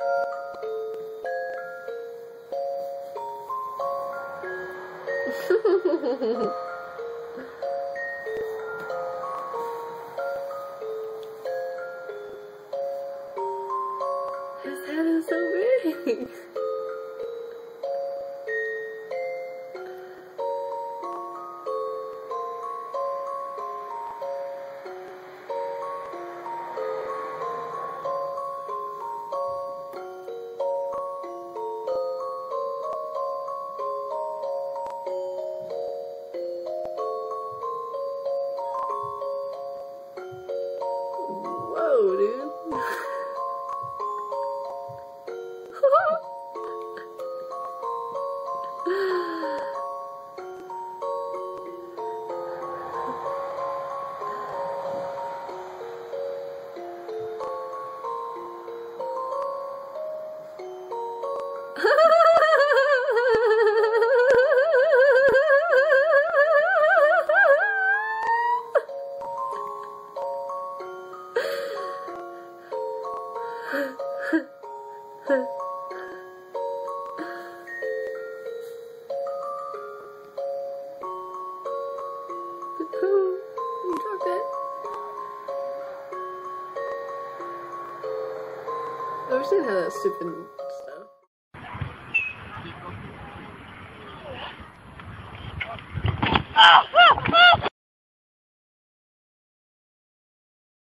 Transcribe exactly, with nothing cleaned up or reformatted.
His head is so big. Whoa, dude. You dropped it. I've never seen how that stupid stuff. Ah!